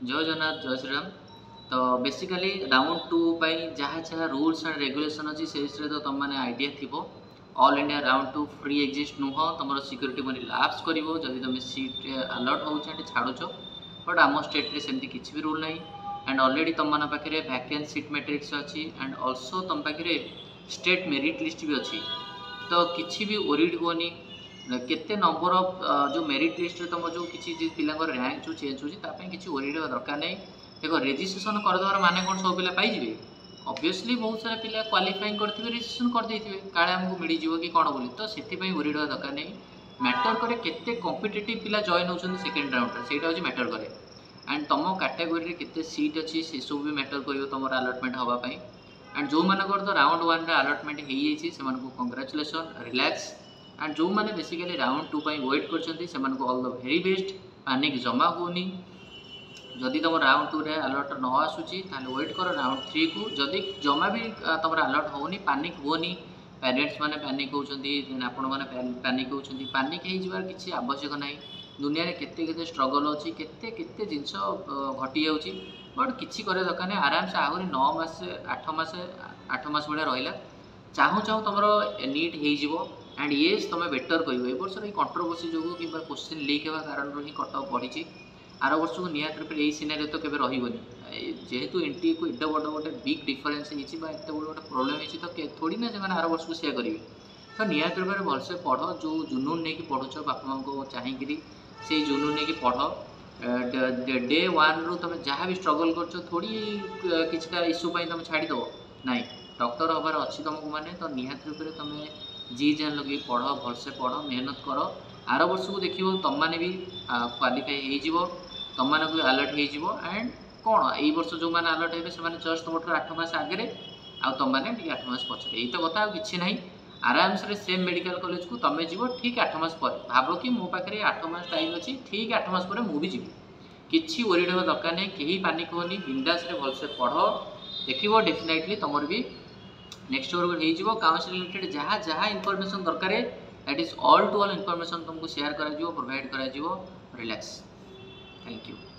जय जगन्नाथ जय श्रीराम। तो बेसिकली राउंड टू जहाँ जहाँ रूल्स एंड रेगुलेशन अच्छी से तो तुम मैंने आइडिया थी। All India round two free exist नुह तुम सिक्योरिटी मनी लाप्स कर जब तुम सीट अलर्ट हो छाड़ुच बट आम स्टेट में सेमती किसी भी रूल ना एंड ऑलरेडी तुम मान पाखे वैकेंट सीट मैट्रिक्स अच्छी एंड ऑल्सो तुम पाखे स्टेट मेरिट लिस्ट भी अच्छी। तो किसी भी ओरिड होनी केते नंबर ऑफ जो मेरिट लिस्ट रे तुम जो किसी पिला रैंक जो चेंज होती किसी ओरिड दरकार नहीं। देखो रेजिस्ट्रेशन करदेवर माने कौन सब पिला पाइबे ऑब्वियसली बहुत सारा पिला क्वालिफाइंग करते रेजिस्ट्रेशन करदे काले आमको मिल जाव कि कौन बोली तो से ओरिड हवा दरकार नहीं। मैटर करे केते कॉम्पिटिटिव पिला जॉइन होचंदी सेकंड राउंड रे सेटा होची मैटर करे एंड तुम कैटेगोरी रे केते सीट अच्छी से सब भी मैटर करियो तुम अलॉटमेंट हवा पई एंड जो मानकर तो राउंड वन रे अलॉटमेंट हो जाइए से कंग्रेचुलेसन रिलैक्स एंड जो मैंने बेसिकली राउंड टू वेट कर all the very best. Panic जमा होनी जदि तुम राउंड टू रे अलर्ट न आसूची वेट कर राउंड थ्री को जदि जमा भी तुम अलर्ट होनी पैनिक होनी पेरेंट्स मैंने पैनिक होती आपण मैंने पैनिक होती पैनिक हो किसी आवश्यक ना। दुनिया रे केते केते स्ट्रगल अच्छी केते केते जिनस घटी जाऊँगी बट किसी करे दरकार नहीं आराम से आहरी 9 मास 8 मास भाया रहा चाहू चाहू तुम नीट हो एंड येस तुम बेटर कह वर्ष कंट्रोवर्सी जो कि क्वेश्चन लीक होगा कारण ही कट ऑफ बढ़ी आर वर्ष को निहत रूप यही सिनारी तो केवे रही जेहेतु एनटीए को एडे बड़ गोटे बिग डिफरेन्स होती एत बड़ गोटे प्रोब्लेम होती तो थोड़ी ना से आर वर्ष को सेया करेंगे तो निहत रूप में भलसे पढ़ जो जुनून नहीं कि पढ़ुच बापा माँ को चाहिए से जुनून नहीं कि पढ़ डे वन रु तुम जहाँ भी स्ट्रगल कर थोड़ी किसी इश्यू तुम छाड़ीदेव ना डॉक्टर हबार अच्छी तुमको माने तो निहत रूप में तुम जी जान लगे पढ़ भलसे पढ़ मेहनत कर आर वर्ष को देख तुम मैंने भी क्वालिफाई हो तुम मानक भी अलर्ट हो एंड कौन यही वर्ष जो मैंने अलर्ट हे से जस्ट तुम 8 मास आगे आ तुम मैंने 8 मास पछरे यही तो कथा कि नहीं आराम से सेम मेडिकल कॉलेज को तुम जीव ठीक 8 मास पर भाव कि मो पाखे 8 मास टाइम अच्छी ठीक 8 मास पर मुझे जी किसी ओरिड हवा दरकार नहीं कहीं पैनिक होनी बिंदास भलसे पढ़ देख डेफिनेटली तुम भी नेक्स्ट ईयर हो काउंसिल रिलेटेड जहाँ जहाँ इनफॉरमेशन दरकार that is all to all information तुमको शेयर करा प्रोवाइड करा रिलैक्स। Thank you.